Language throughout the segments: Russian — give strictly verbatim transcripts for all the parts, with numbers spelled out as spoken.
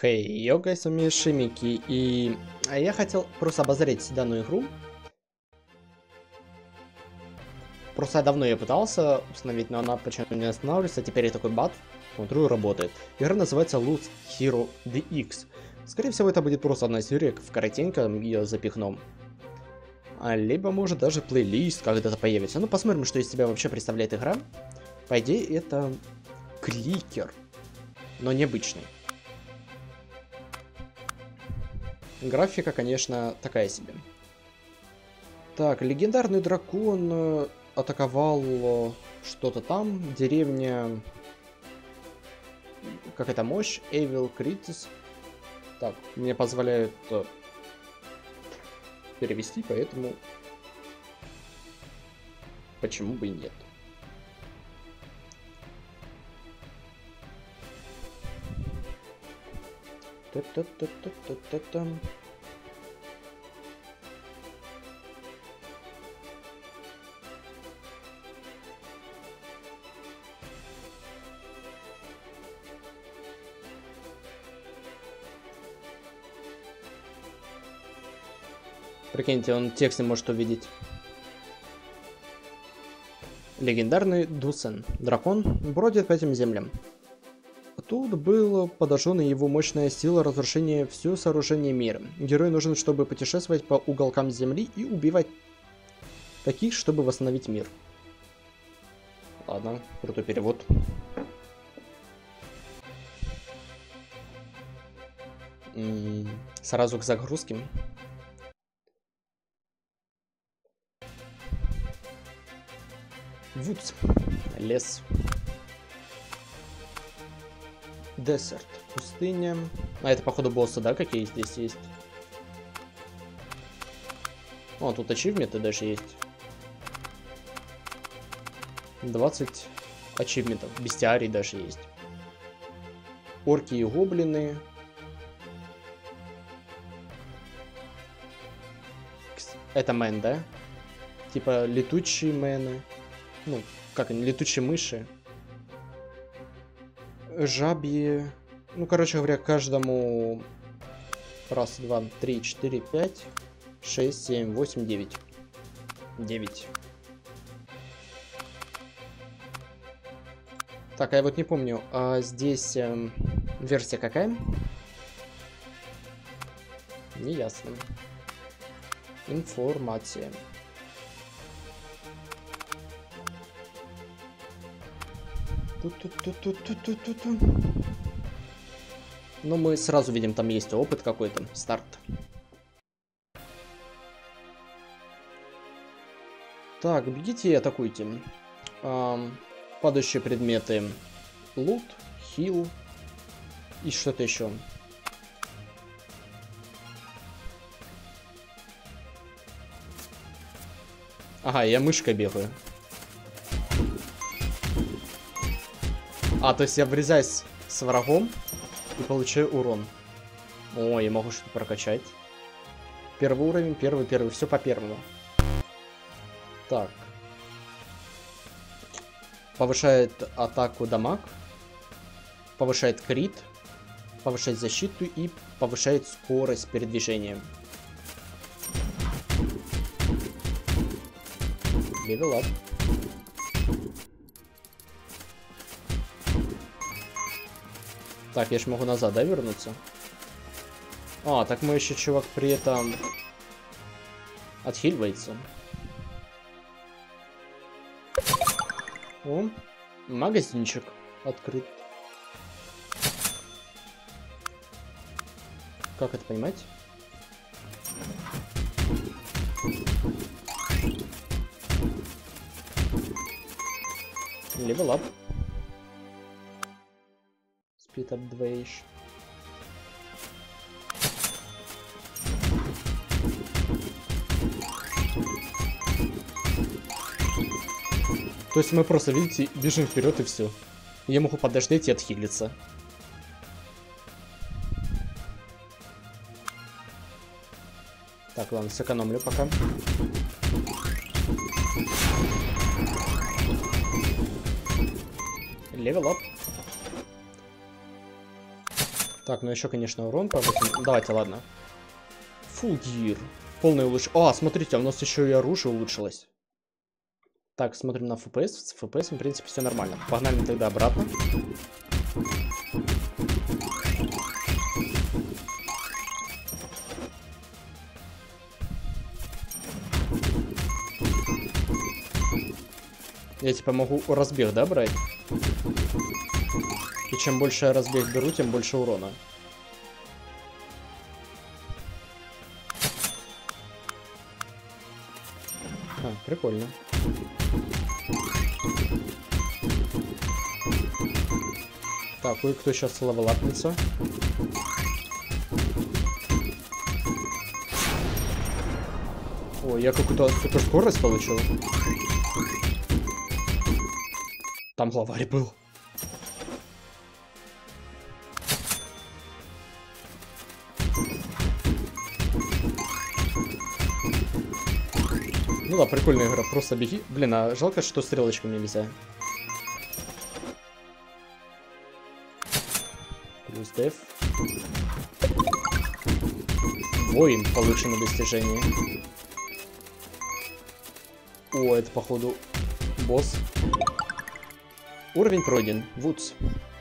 Хей, йога, с вами Шимики, и я хотел просто обозреть данную игру. Просто я давно ее пытался установить, но она почему-то не останавливается, теперь я такой бат, смотрю, работает. Игра называется Loot Hero ди икс. Скорее всего, это будет просто одна серия, в коротенько ее запихну. А либо, может, даже плейлист когда-то появится. Ну, посмотрим, что из себя вообще представляет игра. По идее, это кликер, но необычный. Графика, конечно, такая себе. Так, легендарный дракон атаковал что-то там. Деревня... Как это, мощь? Evil Critis. Так, мне позволяют перевести, поэтому... Почему бы и нет? Та-та-та-та-та-та-та. Прикиньте, он текст не может увидеть. Легендарный Дусен. Дракон бродит по этим землям. Тут была подожжена его мощная сила разрушения всего сооружения мира. Герою нужен, чтобы путешествовать по уголкам земли и убивать таких, чтобы восстановить мир. Ладно, крутой перевод. М-м, сразу к загрузке. Вудс. Лес. Десерт. Пустыня. А это, походу, боссы, да, какие здесь есть? О, тут ачивменты даже есть. двадцать ачивментов. Бестиарий даже есть. Орки и гоблины. Это мэн, да? Типа летучие мэны. Ну, как они, летучие мыши. Жабьи. Ну, короче говоря, каждому... Раз, два, три, четыре, пять, шесть, семь, восемь, девять. Девять. Так, а я вот не помню, а здесь э, версия какая? Неясно. Информация. Ту-ту-ту-ту-ту-ту-ту. Ну, мы сразу видим, там есть опыт какой-то. Старт. Так, бегите и атакуйте. Эм, падающие предметы. Лут, хил и что-то еще. Ага, я мышкой бегаю. А, то есть я врезаюсь с врагом и получаю урон. О, я могу что-то прокачать. Первый уровень, первый, первый. Все по первому. Так. Повышает атаку дамаг. Повышает крит. Повышает защиту и повышает скорость передвижения. Левел ап. Так, я ж могу назад, да, вернуться? А, так мой еще чувак при этом отхиливается. О, магазинчик открыт. Как это понимать? Левел ап. Speed up двоишь. То есть мы просто, видите, бежим вперед и все. Я могу подождать и отхилиться. Так, ладно, сэкономлю пока. Левел ап. Так, ну еще, конечно, урон повысим. Давайте, ладно. Full gear. Полный улучшение. А, смотрите, у нас еще и оружие улучшилось. Так, смотрим на эф пи эс. С эф пи эс, в принципе, все нормально. Погнали тогда обратно. Я типа могу разбег, да, брать? И чем больше я разбег беру, тем больше урона. А, прикольно. Так, кое-кто сейчас левелапнется. Ой, я какую-то супер скорость получил. Там главарь был. Ну да, прикольная игра, просто беги. Блин, а жалко, что стрелочками нельзя. Плюс деф. Воин, получено достижение. О, это походу босс. Уровень пройден. Вудс.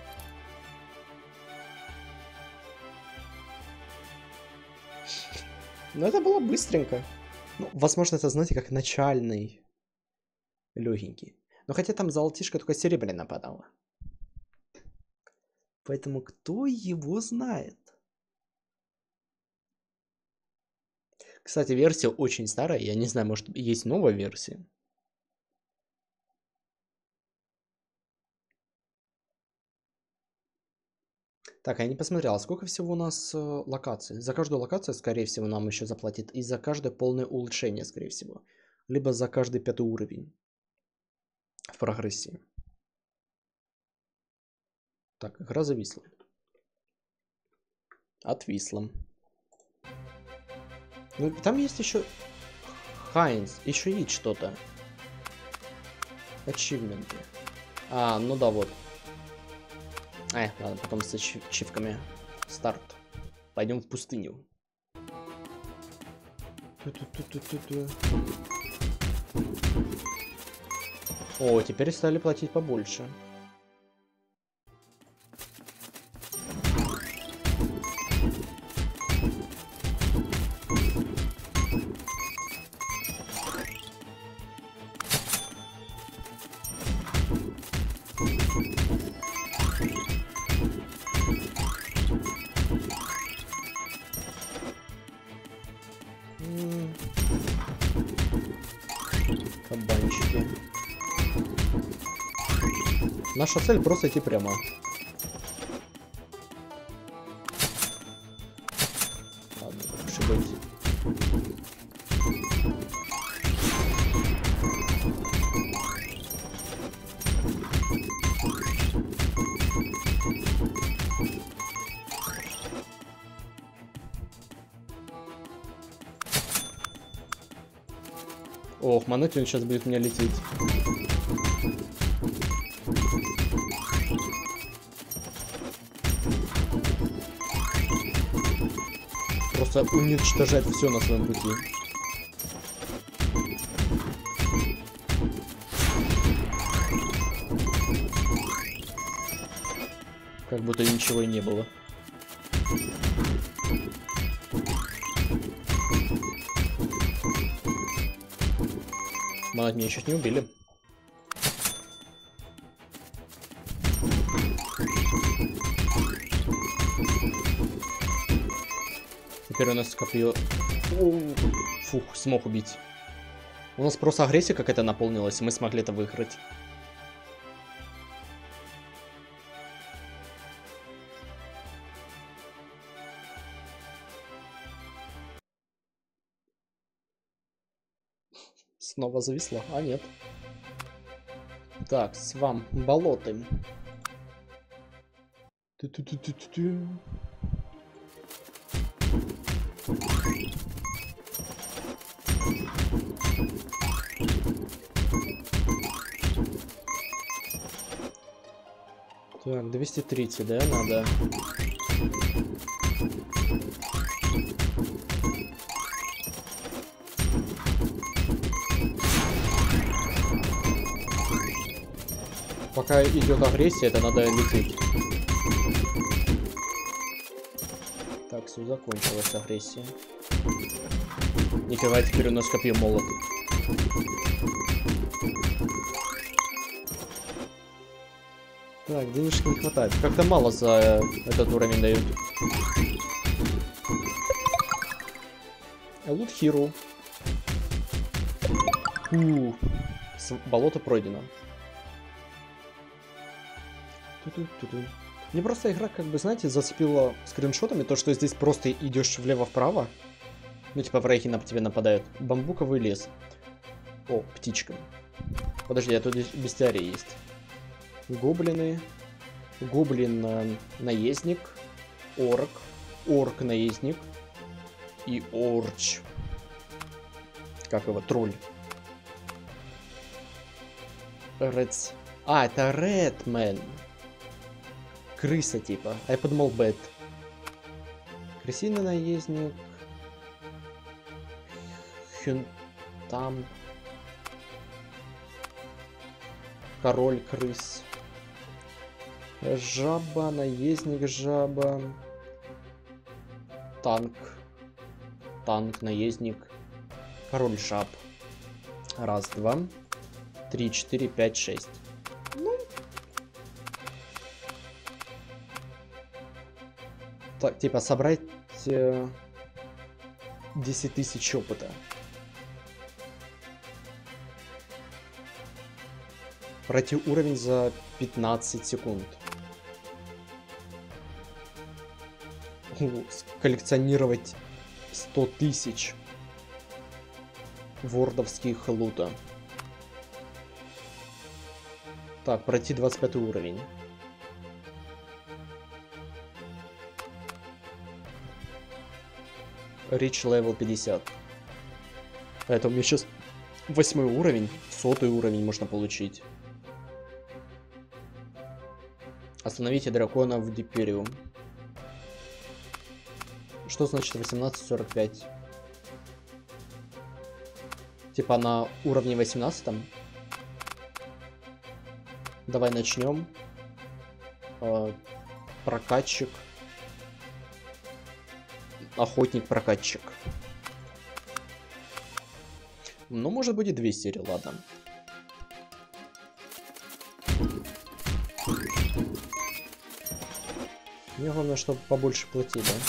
Ну это было быстренько. Ну, возможно, это, знаете, как начальный. Легенький. Но хотя там золотишко только серебряно нападало. Поэтому кто его знает? Кстати, версия очень старая. Я не знаю, может, есть новая версия. Так, я не посмотрел, сколько всего у нас э, локаций. За каждую локацию, скорее всего, нам еще заплатит. И за каждое полное улучшение, скорее всего. Либо за каждый пятый уровень. В прогрессии. Так, игра зависла. Отвисла. Ну, там есть еще... Хайнс. Еще есть что-то. Ачивменты. А, ну да, вот. Э, ладно, потом с ачивками. Старт. Пойдем в пустыню. О, теперь стали платить побольше. Кабанчики. Наша цель просто идти прямо. Ладно, лучше быть. Ох, Манутин сейчас будет мне лететь. Просто уничтожать все на своем пути. Как будто ничего и не было. Манат, меня чуть не убили. Теперь у нас копье... Фух, смог убить. У нас просто агрессия какая-то наполнилась, и мы смогли это выиграть. Снова зависло? А, нет. Так, с вам болоты. Ту-ту-ту-ту-ту. Так, двести тридцать, да, надо? Пока идет агрессия, это надо лететь. Так, все, закончилась агрессия. Нифига, теперь у нас копье молот. Так, денежки не хватает. Как-то мало за этот уровень дают. Лут Хиру. Фу. Болото пройдено. Ту-ту-ту-ту. Мне просто игра, как бы, знаете, зацепила скриншотами то, что здесь просто идешь влево-вправо. Ну, типа, враги на тебе нападают. Бамбуковый лес. О, птичка. Подожди, а тут бестиарий есть. Гоблины. Гоблин-наездник. Орк. Орк-наездник. И орч. Как его? Тролль. Редс. А, это Редмен. Крыса типа. А я подумал Бэт. Крысиный наездник. Хюнтам. Король крыс. Жаба, наездник жаба. Танк. Танк, наездник. Король жаб. Раз, два. Три, четыре, пять, шесть. Ну. Так, типа собрать э, десять тысяч опыта. Пройти уровень за пятнадцать секунд. Коллекционировать сто тысяч вордовских лута. Так, пройти двадцать пятый уровень. Рич левел пятьдесят. Это у меня сейчас восьмой уровень, сотый уровень можно получить. Остановите дракона в Дипериум. Что значит восемнадцать сорок пять? Типа на уровне восемнадцатом? Давай начнем. Э, прокатчик. Охотник-прокатчик. Ну, может будет двести, ладно. Мне главное, чтобы побольше платить, да?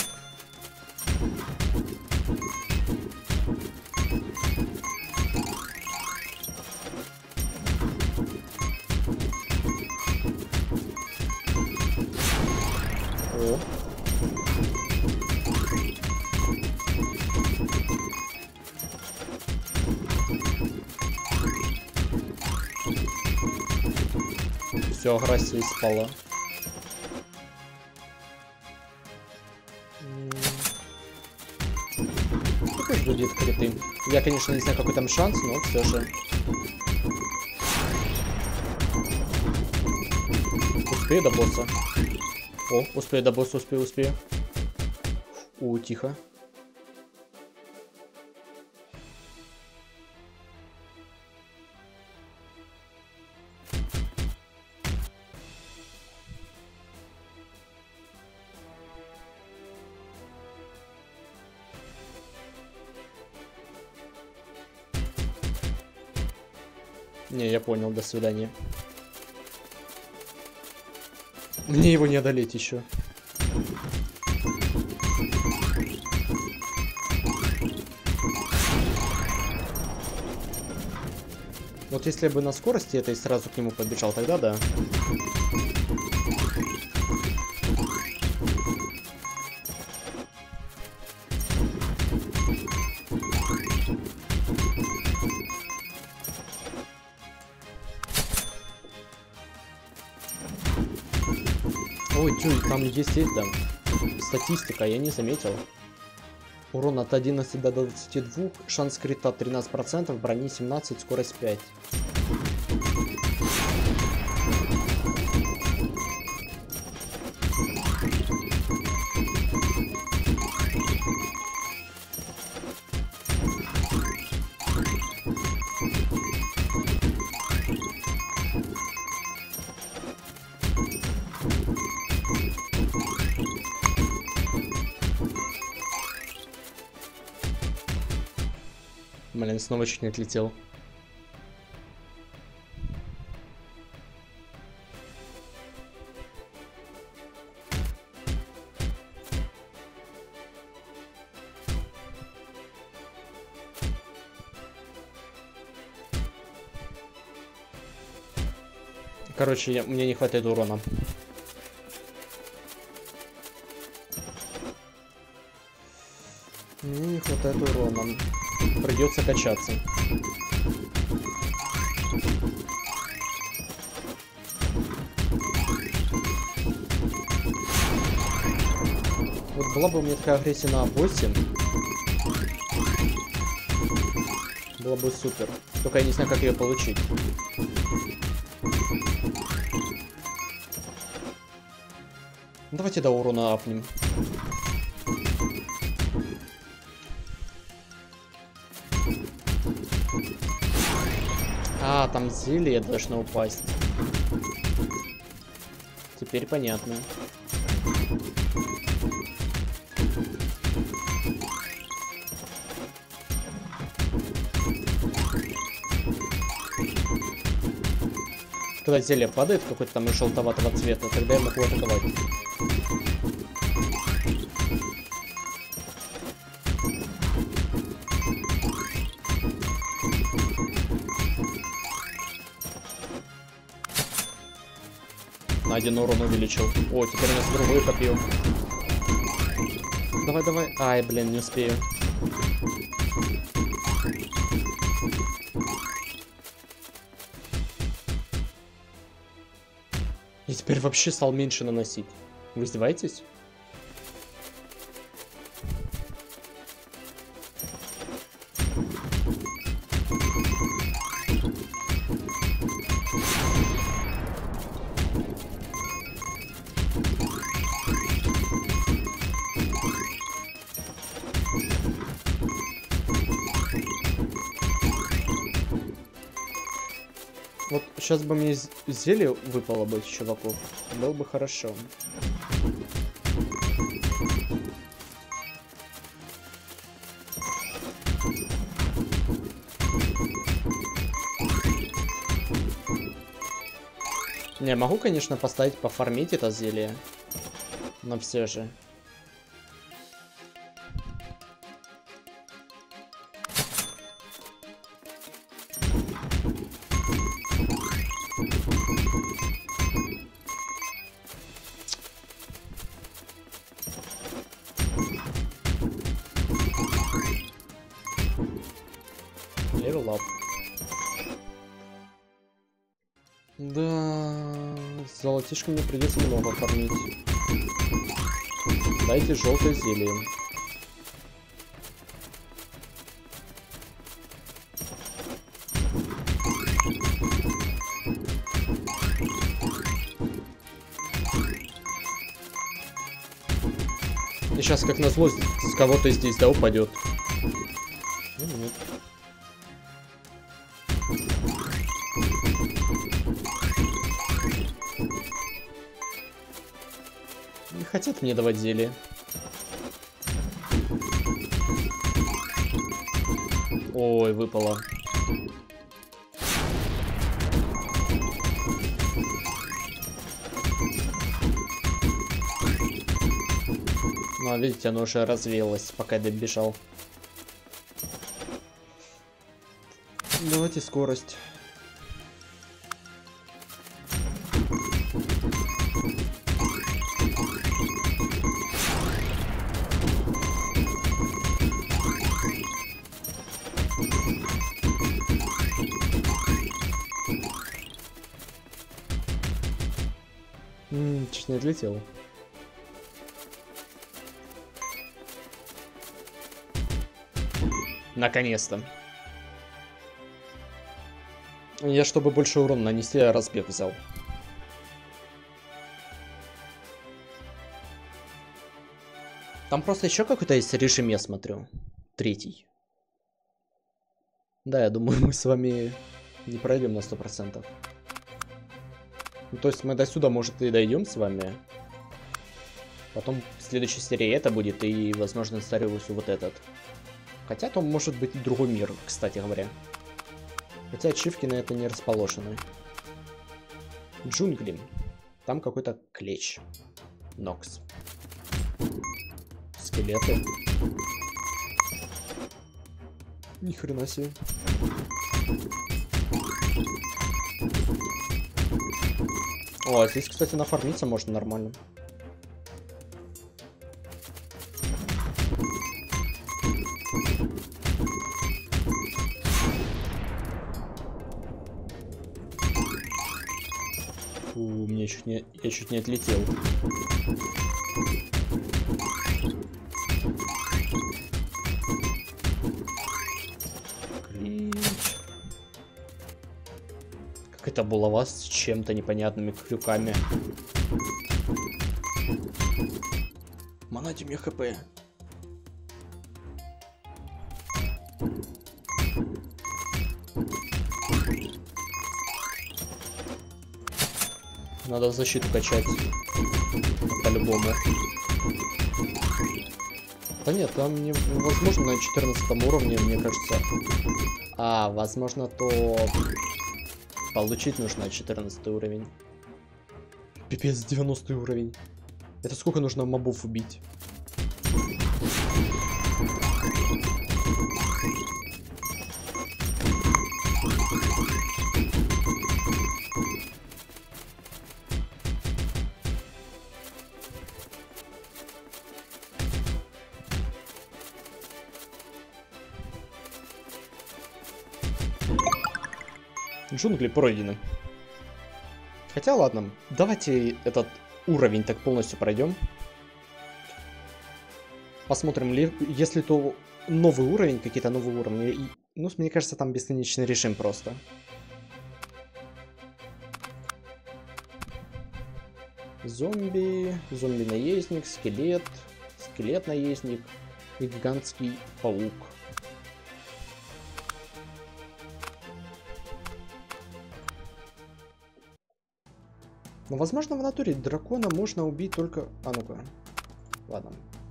О. Все, агрессия спала. Пусть будет криты. Я, конечно, не знаю, какой там шанс, но все же. Успею до босса. О, успею до босса, успею, успею. О, тихо. Не, я понял, до свидания. Мне его не одолеть еще. Вот если бы на скорости это и сразу к нему подбежал, тогда да. Ой, чё, там есть это, статистика, я не заметил. Урон от одиннадцати до двадцати двух, шанс крита тринадцать процентов, брони семнадцать, скорость пять. Блин, снова чуть не отлетел. Короче, я, мне не хватает урона. Мне не хватает урона. Придется качаться. Вот была бы у меня такая агрессия на боссе. Было бы супер. Только я не знаю, как ее получить. Давайте до урона апнем. А, там зелье должно упасть. Теперь понятно. Когда зелье падает какой-то там желтоватого цвета, тогда я могу атаковать. На один урон увеличил. О, теперь у нас другое копье. Давай, давай. Ай, блин, не успею. И теперь вообще стал меньше наносить. Вы издеваетесь? Вот сейчас бы мне зелье выпало бы из чуваков. Было бы хорошо. Не, могу, конечно, поставить пофармить это зелье. Но все же. Level up. Да, золотишко мне придется много фармить. Дайте желтое зелье. И сейчас, как назло, с кого-то здесь, да, упадет. Ну, нет. Не хотят мне давать зелье. Ой, выпало. Ну, а видите, оно уже развеялось, пока я добежал. Давайте скорость. Ммм, чуть не отлетел. Наконец-то. Я, чтобы больше урона нанести, я разбег взял. Там просто еще какой-то есть режим, я смотрю. Третий. Да, я думаю, мы с вами не пройдем на сто процентов. Ну, то есть мы до сюда, может, и дойдем с вами. Потом в следующей серии это будет, и, возможно, Стариусу вот этот. Хотя там может быть и другой мир, кстати говоря. Хотя ачивки на это не расположены. Джунгли. Там какой-то клещ. Нокс. Скелеты. Ни хрена себе. О, а здесь, кстати, нафармиться можно нормально. У, мне чуть не, я чуть не отлетел. Клич. Какая-то булава с чем-то непонятными крюками. Манайте мне хп. Надо защиту качать. По-любому. Да нет, там невозможно на четырнадцатом уровне, мне кажется. А, возможно, то получить нужно четырнадцатый уровень. Пипец, девяностый уровень. Это сколько нужно мобов убить? Джунгли пройдены. Хотя ладно, давайте этот уровень так полностью пройдем. Посмотрим, ли, если то новый уровень, какие-то новые уровни. И, ну, мне кажется, там бесконечный режим просто. Зомби, зомби-наездник, скелет, скелет-наездник и гигантский паук. Но, возможно, в натуре дракона можно убить только... А, ну-ка. Ладно.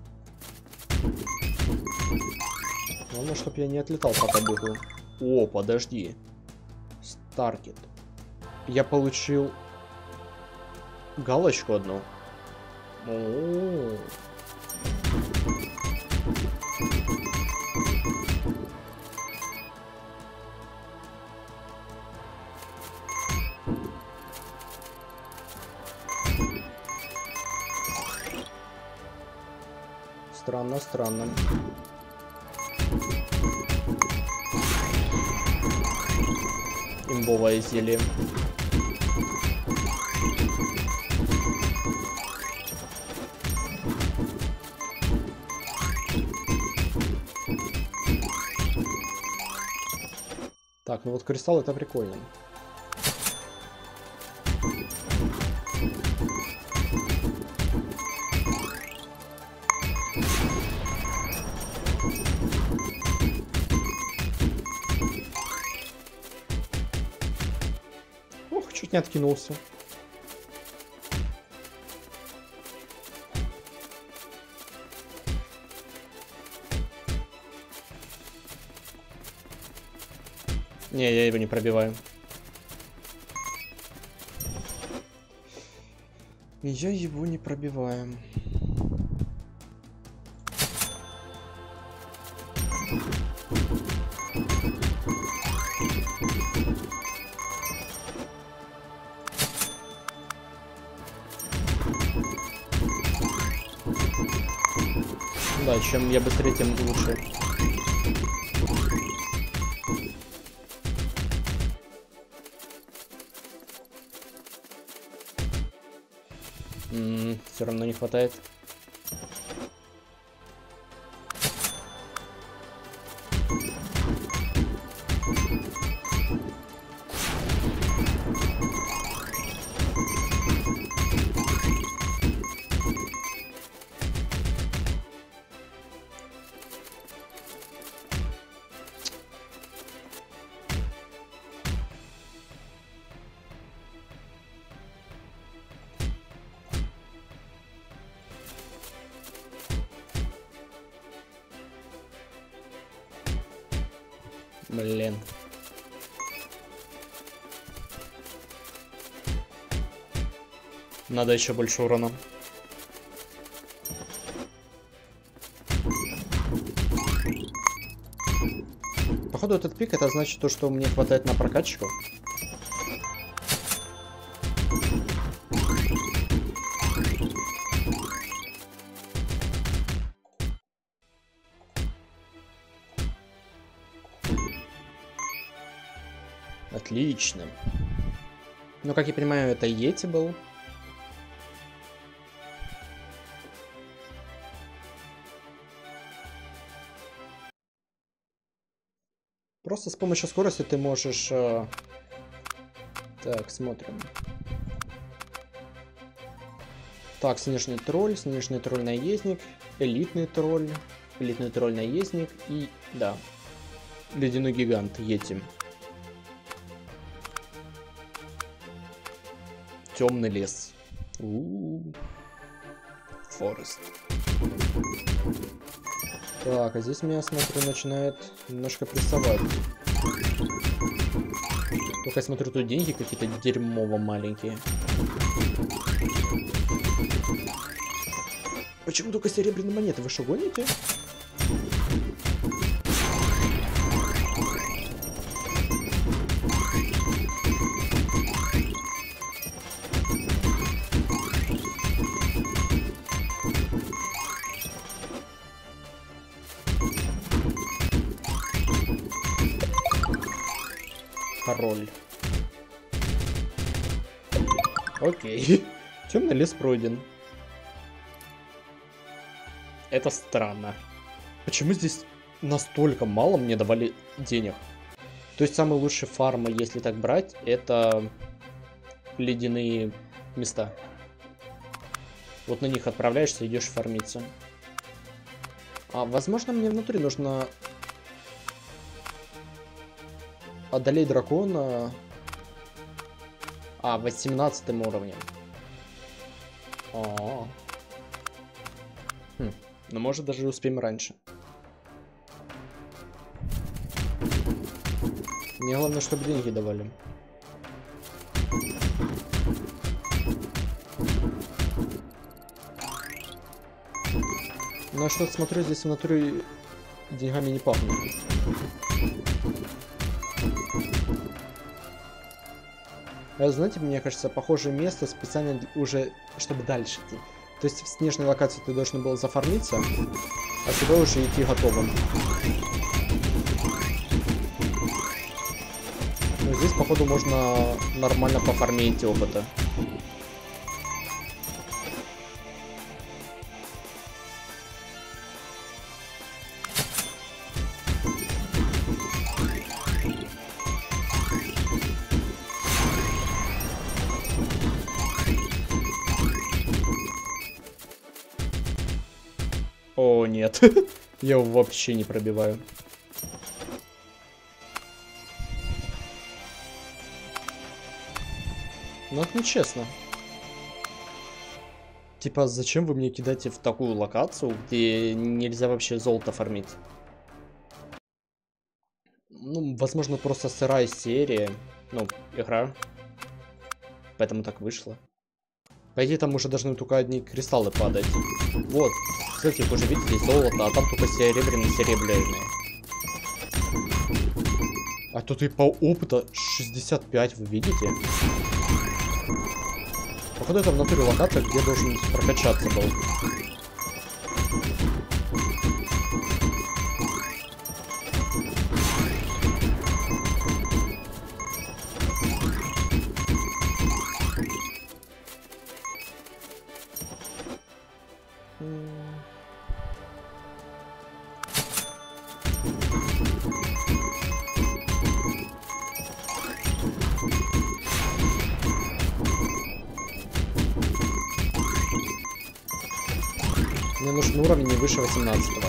Главное, чтобы я не отлетал, пока бегу. О, подожди. Старкет. Я получил... галочку одну. О-о-о. Странно, странно. Имбовое зелье. Так, ну вот кристалл это прикольно. Ох, чуть не откинулся. Не, я его не пробиваю. Я его не пробиваю. Да, чем я быстрее, тем лучше. М-м, все равно не хватает. Блин. Надо еще больше урона. Походу этот пик, это значит то, что мне хватает на прокачку. Отлично. Ну, как я понимаю, это Йети был. Просто с помощью скорости ты можешь... Э... Так, смотрим. Так, снежный тролль, снежный тролль-наездник, элитный тролль, элитный тролль-наездник и... Да. Ледяной гигант, Йети. Темный лес. У-у-у. Форест. Так, а здесь меня, смотрю, начинает немножко прессовать. Только я смотрю, тут деньги какие-то дерьмово маленькие. Почему только серебряные монеты? Вы что, гоните? Король. Окей. Темный лес пройден. Это странно. Почему здесь настолько мало мне давали денег? То есть самые лучшие фармы, если так брать, это ледяные места. Вот на них отправляешься, идешь фармиться. А возможно, мне внутри нужно одолеть дракона. А, восемнадцатым уровнем. А-а-а. Хм. Ну, может, даже успеем раньше. Мне главное, чтобы деньги давали. Ну, а что смотрю, здесь внутри деньгами не пахнет. Знаете, мне кажется, похожее место специально уже, чтобы дальше идти. То есть в снежной локации ты должен был зафармиться, а сюда уже идти готовым. Но здесь, походу, можно нормально пофармить опыта. О, нет. Я его вообще не пробиваю. Ну, это нечестно. Типа, зачем вы мне кидаете в такую локацию, где нельзя вообще золото фармить? Ну, возможно, просто сырая серия. Ну, игра. Поэтому так вышло. По идее, там уже должны только одни кристаллы падать. Вот. Кстати, уже видите, золото, а там только серебряные, серебряные. А тут и по опыту шестьдесят пять, вы видите? Походу, это в натуре локация, где должен прокачаться был. Мне нужен уровень не выше восемнадцатого.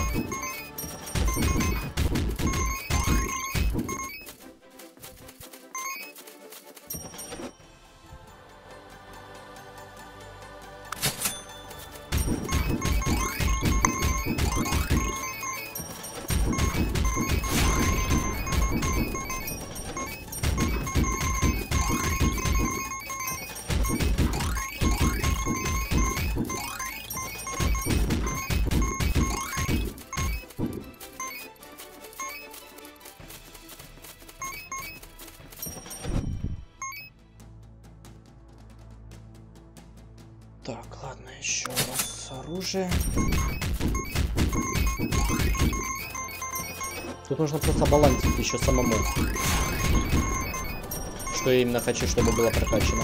Так, ладно, еще раз оружие. Тут нужно просто балансить еще самому. Что я именно хочу, чтобы было прокачано.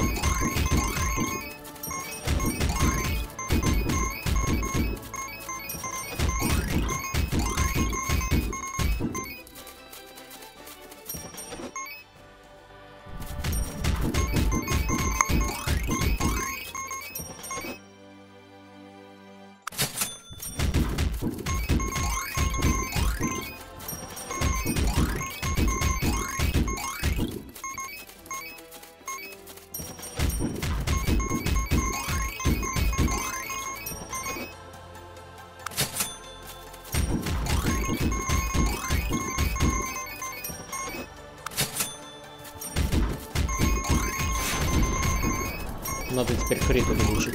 Надо теперь крит увеличить.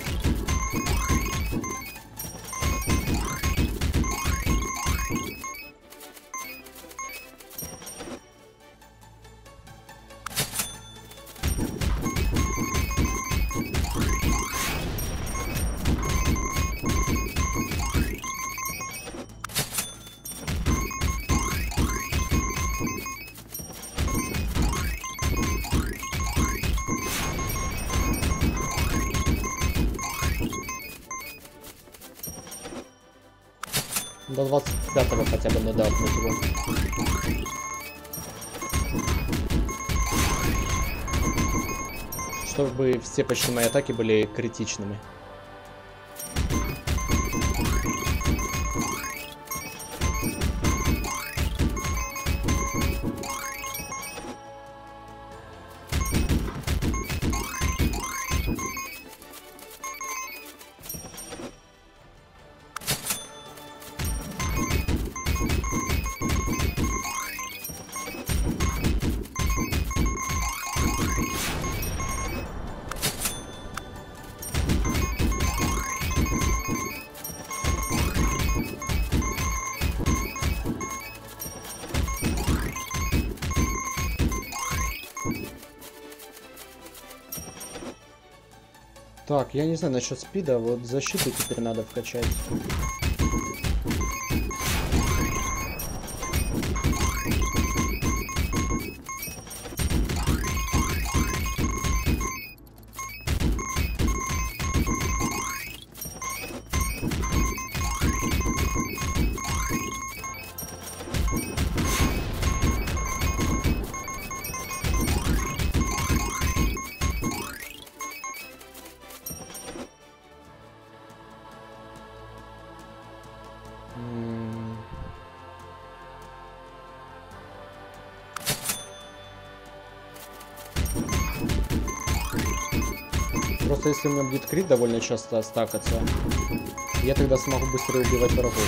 До двадцать пятого хотя бы надо апнуть его. Чтобы все почти мои атаки были критичными. Так, я не знаю насчет спида, вот защиту теперь надо вкачать. Просто если у меня будет крит довольно часто стакаться, я тогда смогу быстрее убивать врагов.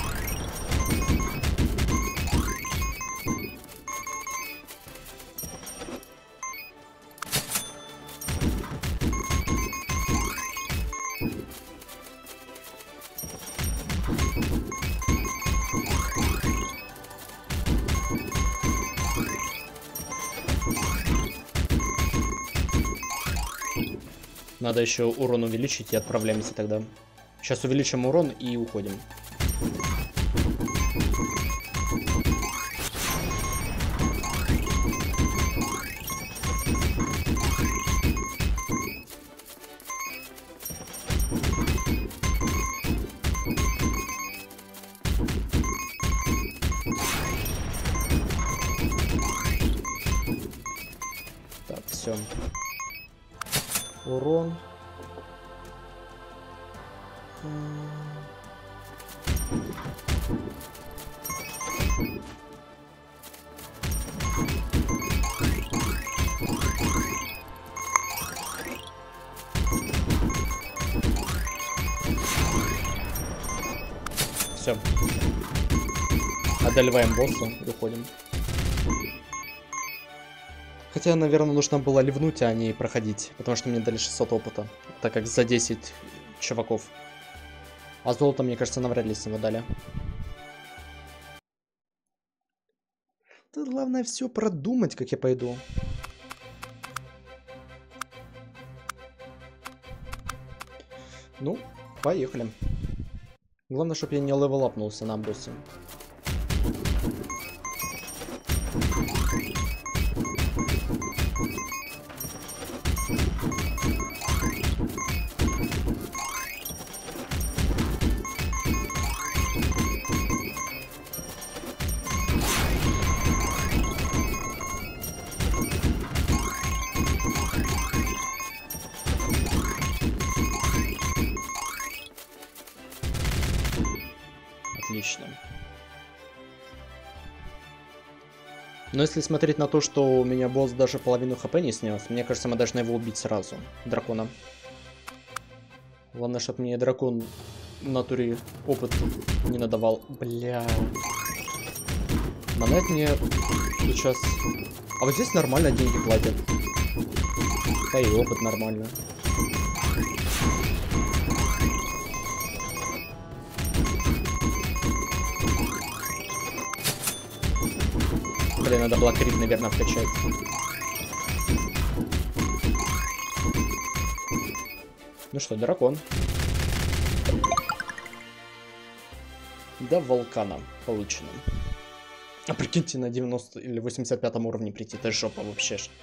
Надо еще урон увеличить и отправляемся тогда. Сейчас увеличим урон и уходим. Так, все. Урон. Все. Одолеваем босса и уходим. Хотя, наверное, нужно было ливнуть, а не проходить, потому что мне дали шестьсот опыта, так как за десять чуваков. А золото, мне кажется, навряд ли с него дали. Тут главное все продумать, как я пойду. Ну, поехали. Главное, чтобы я не левелапнулся на боссе. Отлично. Но если смотреть на то, что у меня босс даже половину хп не снес, мне кажется, мы должны его убить сразу. Дракона. Главное, чтобы мне дракон в натуре опыт не надавал. Бля. Монет мне сейчас... А вот здесь нормально деньги платят. Да и опыт нормально. Блин, надо было крит, наверное, вкачать. Ну что, дракон. До вулкана получено. А прикиньте, на девяностом или восемьдесят пятом уровне прийти. Это жопа вообще ж.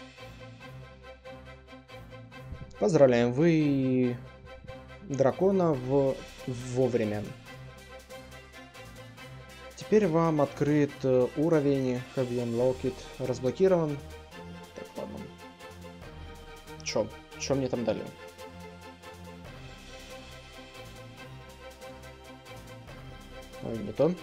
Поздравляем, вы дракона в... вовремя. Теперь вам открыт уровень Have you unlocked, разблокирован. Так, ладно. Чё? Чё мне там дали? Ой, не то.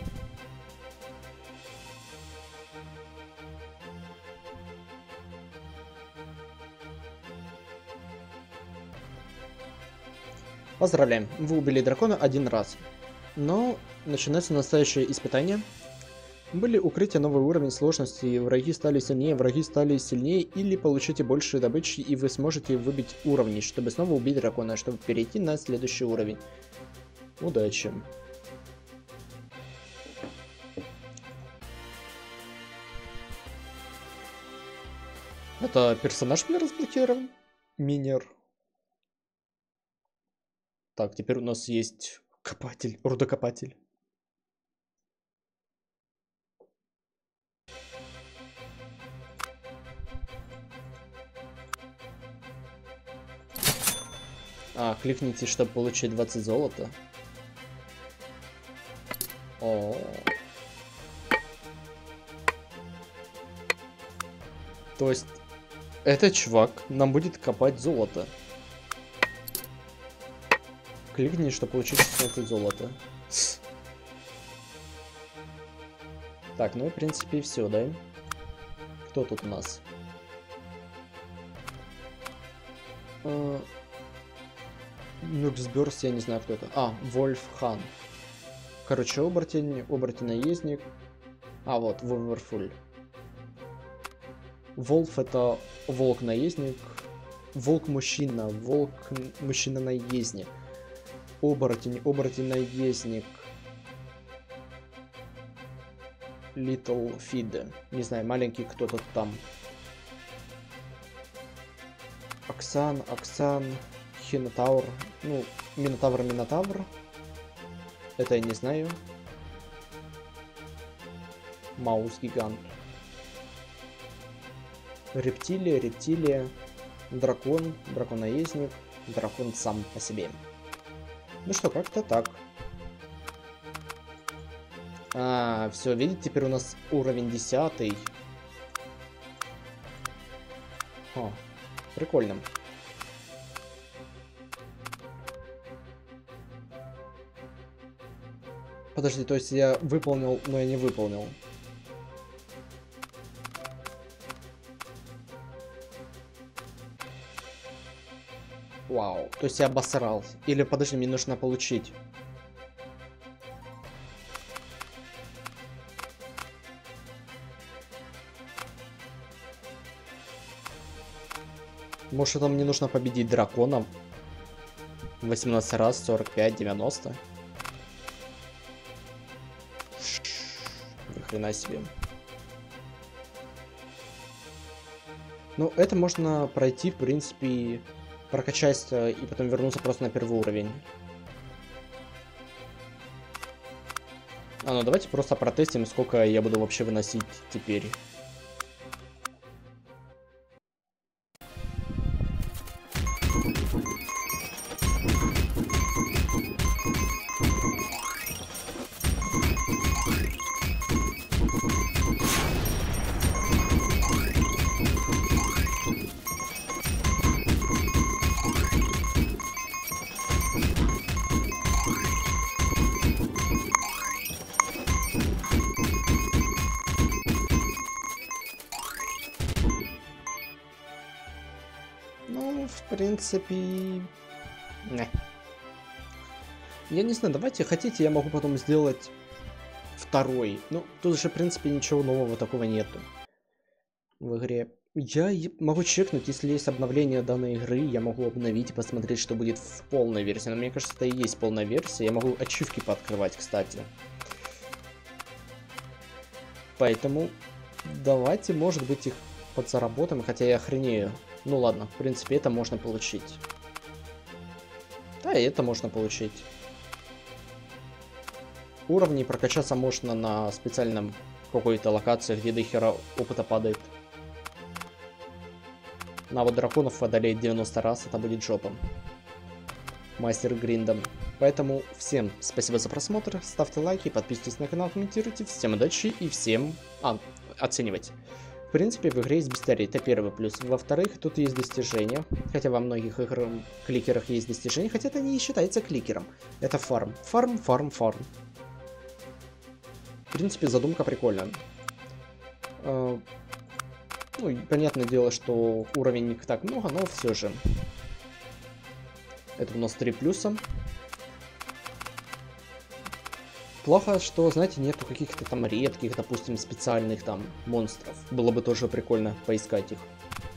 Поздравляем, вы убили дракона один раз. Но начинается настоящее испытание. Были укрытия, новый уровень сложности, враги стали сильнее, враги стали сильнее, или получите больше добычи, и вы сможете выбить уровни, чтобы снова убить дракона, чтобы перейти на следующий уровень. Удачи. Это персонаж мне разблокирован? Минер. Так, теперь у нас есть копатель, рудокопатель. А, кликните, чтобы получить двадцать золота. О. То есть, этот чувак нам будет копать золото. Кликни, чтобы получить шестнадцать золота. Так, ну и в принципе все, да? Кто тут у нас? Нюксберс, я не знаю, кто это. А, Вольфхан. Короче, оборотень, оборотень-наездник. А, вот, Воверфуль. Волф — это волк-наездник. Волк-мужчина, волк-мужчина-наездник. Оборотень, оборотень-наездник. Little Feed. Не знаю, маленький кто-то там. Оксан, Оксан, Хинотавр. Ну, Минотавр, Минотавр. Это я не знаю. Маус-гигант. Рептилия, рептилия. Дракон, дракон-наездник. Дракон сам по себе. Ну что, как-то так. А, все, видите, теперь у нас уровень десятый. О, прикольно. Подожди, то есть я выполнил, но я не выполнил. Вау, то есть я обосрал. Или, подожди, мне нужно получить. Может, там мне нужно победить дракона? восемнадцать раз, сорок пять, девяносто. Ни хрена себе. Ну, это можно пройти, в принципе, прокачать и потом вернуться просто на первый уровень. А ну давайте просто протестим, сколько я буду вообще выносить теперь. Ну, в принципе... Не. Я не знаю, давайте, хотите, я могу потом сделать второй. Ну, тут же, в принципе, ничего нового такого нету в игре. Я могу чекнуть, если есть обновление данной игры, я могу обновить и посмотреть, что будет в полной версии. Но мне кажется, это и есть полная версия. Я могу ачивки пооткрывать, кстати. Поэтому давайте, может быть, их подзаработаем, хотя я охренею. Ну ладно, в принципе, это можно получить. Да, и это можно получить. Уровни прокачаться можно на специальном какой-то локации, где до хера опыта падает. На вот драконов одолеть девяносто раз, это будет жопа. Мастер гриндом. Поэтому всем спасибо за просмотр, ставьте лайки, подписывайтесь на канал, комментируйте. Всем удачи и всем... А, оценивайте. В принципе, в игре есть бестарий, это первый плюс. Во-вторых, тут есть достижения. Хотя во многих игр кликерах есть достижения, хотя это не считается кликером. Это фарм. Фарм, фарм, фарм. В принципе, задумка прикольная. Ну, понятное дело, что уровень не так много, но все же. Это у нас три плюса. Плохо, что, знаете, нету каких-то там редких, допустим, специальных там монстров. Было бы тоже прикольно поискать их.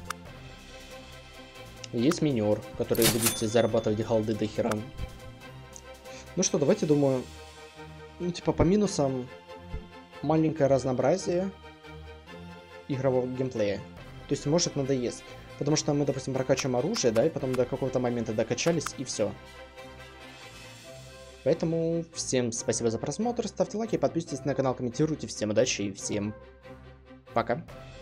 Есть минер, который будете зарабатывать голды до хера. Ну что, давайте, думаю, ну типа по минусам маленькое разнообразие игрового геймплея. То есть может надоест. Потому что мы, допустим, прокачиваем оружие, да, и потом до какого-то момента докачались, и все. Поэтому всем спасибо за просмотр, ставьте лайки, подписывайтесь на канал, комментируйте. Всем удачи и всем пока.